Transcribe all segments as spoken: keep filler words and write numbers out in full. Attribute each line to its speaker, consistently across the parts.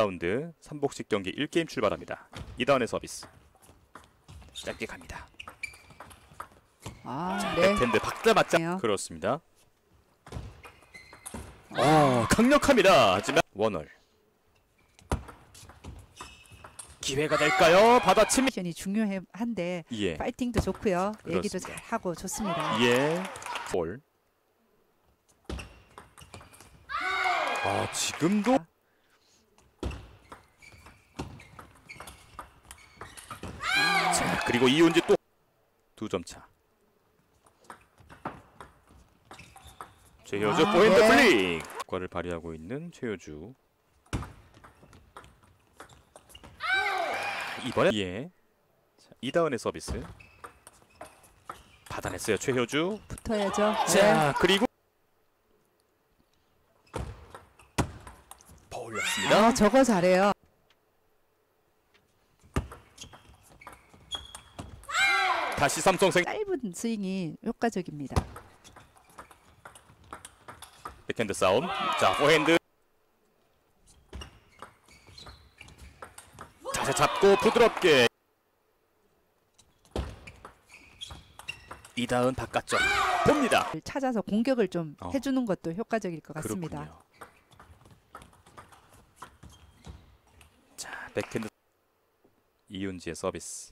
Speaker 1: 라운드 삼복식 경기 일 게임 출발합니다. 이다운의 서비스. 짧게 갑니다.
Speaker 2: 아,
Speaker 1: 자,
Speaker 2: 네.
Speaker 1: 백핸드 박자 맞자.
Speaker 2: 네요.
Speaker 1: 그렇습니다. 어, 강력합니다. 하지만 원월. 기회가 될까요? 받아칩니다.
Speaker 2: 미션이 중요한데
Speaker 1: 예.
Speaker 2: 파이팅도 좋고요. 얘기도
Speaker 1: 그렇습니다.
Speaker 2: 잘하고 좋습니다.
Speaker 1: 예. 볼. 아, 지금도 자, 그리고 이윤지 또 두 점 차. 최효주
Speaker 2: 아,
Speaker 1: 포핸드
Speaker 2: 네.
Speaker 1: 플릭. 효과를 발휘하고 있는 최효주. 이번에 예. 자, 이다운의 서비스. 받아냈어요. 최효주.
Speaker 2: 붙어야죠.
Speaker 1: 자,
Speaker 2: 네.
Speaker 1: 그리고 더 올렸습니다.
Speaker 2: 아, 저거 잘해요.
Speaker 1: 다시 삼성생
Speaker 2: 짧은 스윙이 효과적입니다.
Speaker 1: 백핸드 싸움. 자, 포핸드. 자세 잡고 부드럽게. 이다운 바깥쪽 봅니다.
Speaker 2: 찾아서 공격을 좀
Speaker 1: 어.
Speaker 2: 해주는 것도 효과적일 것 같습니다.
Speaker 1: 그렇군요. 자, 백핸드 이윤지의 서비스.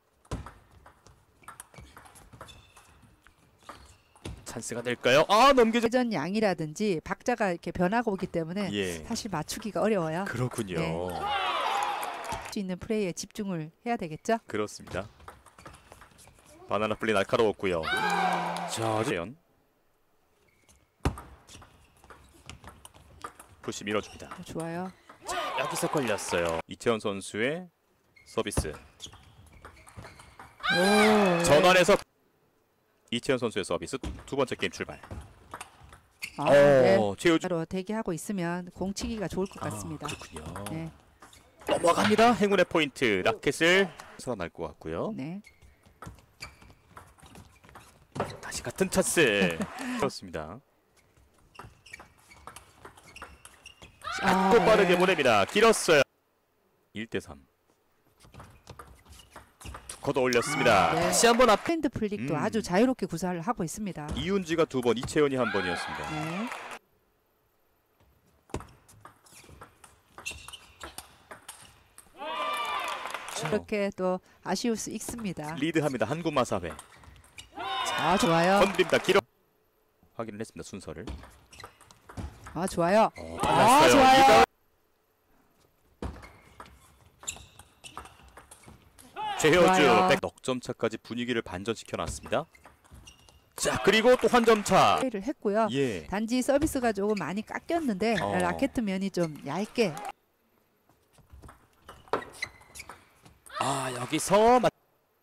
Speaker 1: 찬스가 될까요? 아, 넘겨져.
Speaker 2: 회전 양이라든지 박자가 이렇게 변하고 오기 때문에
Speaker 1: 예.
Speaker 2: 사실 맞추기가 어려워요.
Speaker 1: 그렇군요.
Speaker 2: 네. 할 수 있는 플레이에 집중을 해야 되겠죠?
Speaker 1: 그렇습니다. 바나나 플리 날카로웠고요. 자, 재현. 푸시 밀어줍니다.
Speaker 2: 어, 좋아요.
Speaker 1: 여기서 걸렸어요. 이채원 선수의 서비스.
Speaker 2: 오, 네.
Speaker 1: 전환해서 이채원 선수의 서비스. 두 번째 게임 출발.
Speaker 2: 아, 네.
Speaker 1: 어, 최효주.
Speaker 2: 바로 대기하고 있으면 공치기가 좋을 것
Speaker 1: 아,
Speaker 2: 같습니다.
Speaker 1: 그렇군요.
Speaker 2: 네,
Speaker 1: 넘어갑니다. 행운의 포인트. 라켓을 살아날 것 같고요.
Speaker 2: 네.
Speaker 1: 다시 같은 찬스. 그렇습니다.
Speaker 2: 아,
Speaker 1: 또 빠르게
Speaker 2: 네.
Speaker 1: 보냅니다. 길었어요. 일 대 삼. 두커도 올렸습니다.
Speaker 2: 아, 네.
Speaker 1: 다시 한번 앞.
Speaker 2: 핸드 플릭도
Speaker 1: 음.
Speaker 2: 아주 자유롭게 구사를 하고 있습니다.
Speaker 1: 이윤지가 두 번, 이채연이 한 번이었습니다.
Speaker 2: 네. 그렇게 또 아쉬울 수 있습니다.
Speaker 1: 리드합니다. 한국마사회.
Speaker 2: 아, 좋아요.
Speaker 1: 건드립니다. 길어. 확인을 했습니다. 순서를.
Speaker 2: 아, 좋아요.
Speaker 1: 어,
Speaker 2: 아,
Speaker 1: 빨랐어요.
Speaker 2: 좋아요.
Speaker 1: 이다운. 최효주
Speaker 2: 좋아요.
Speaker 1: 백 넉점 차까지 분위기를 반전시켜 놨습니다. 자, 그리고 또 한 점 차.
Speaker 2: 플레이를 했고요.
Speaker 1: 예.
Speaker 2: 단지 서비스가 조금 많이 깎였는데
Speaker 1: 어.
Speaker 2: 라켓 면이 좀 얇게.
Speaker 1: 아, 여기서 맞...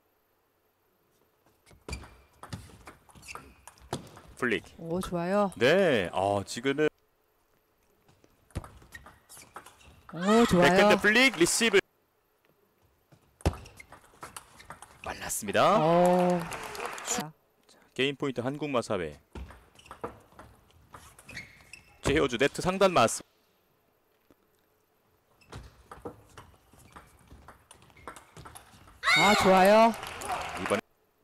Speaker 1: 플릭.
Speaker 2: 오, 좋아요.
Speaker 1: 네. 어, 지금은
Speaker 2: 오, 좋아요.
Speaker 1: 백핸드 플릭 리시브. 빨랐습니다.
Speaker 2: 오. 자,
Speaker 1: 게임 포인트 한국마사회. 최효주 네트 상단 맞습.
Speaker 2: 아, 좋아요.
Speaker 1: 이번에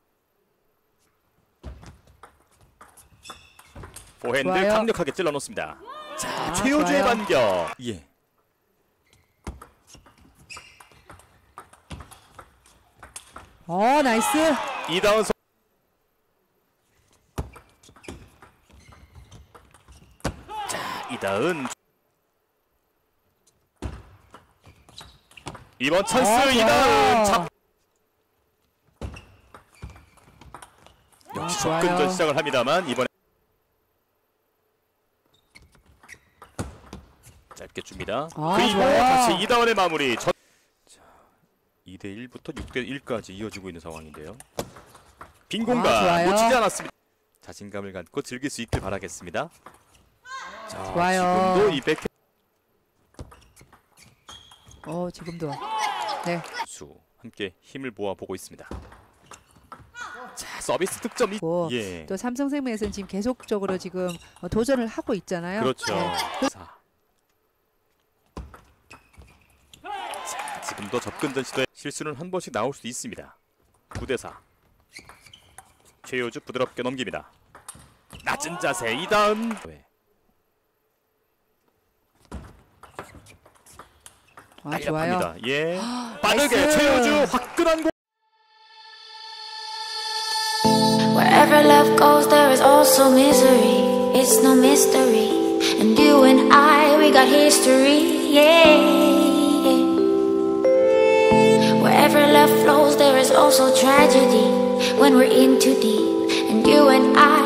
Speaker 1: 포핸드
Speaker 2: 좋아요.
Speaker 1: 강력하게 찔러 놓습니다. 자,
Speaker 2: 아,
Speaker 1: 최효주의
Speaker 2: 좋아요.
Speaker 1: 반격. 예.
Speaker 2: 어, 나이스.
Speaker 1: 이다운 선. 자, 이다은. 이번 찬스
Speaker 2: 아, 좋아요.
Speaker 1: 이다은 잡.
Speaker 2: 아,
Speaker 1: 역시
Speaker 2: 좋아요.
Speaker 1: 접근전 시작을 합니다만 이번에 짧게 줍니다.
Speaker 2: 아,
Speaker 1: 그리고
Speaker 2: 좋아요.
Speaker 1: 다시 이다운의 마무리. 전... 자, 이 대 일부터 육 대 일까지 이어지고 있는 상황인데요. 빈 공간
Speaker 2: 아, 좋아요.
Speaker 1: 놓치지 않았습니다. 자신감을 갖고 즐길 수 있길 바라겠습니다. 자,
Speaker 2: 좋아요.
Speaker 1: 지금도 이 백
Speaker 2: 어, 지금도. 네.
Speaker 1: 수 함께 힘을 모아 보고 있습니다. 자, 서비스 득점이
Speaker 2: 고,
Speaker 1: 예.
Speaker 2: 또 삼성생명에서는 지금 계속적으로 지금 어, 도전을 하고 있잖아요.
Speaker 1: 그렇죠.
Speaker 2: 네.
Speaker 1: 사. 조금 더 접근전 시도에 실수는 한 번씩 나올 수 있습니다. 구 대 사. 최효주 부드럽게 넘깁니다. 낮은 자세 이 다음.
Speaker 2: 아, 좋아요.
Speaker 1: 달려갑니다. 예. 빠르게
Speaker 2: 나이스.
Speaker 1: 최효주 화끈한 공.
Speaker 3: Wherever love goes, there is also misery. It's no mystery. And you and I, we got history. Yeah. Wherever love flows, there is also tragedy. When we're in too deep, and you and I.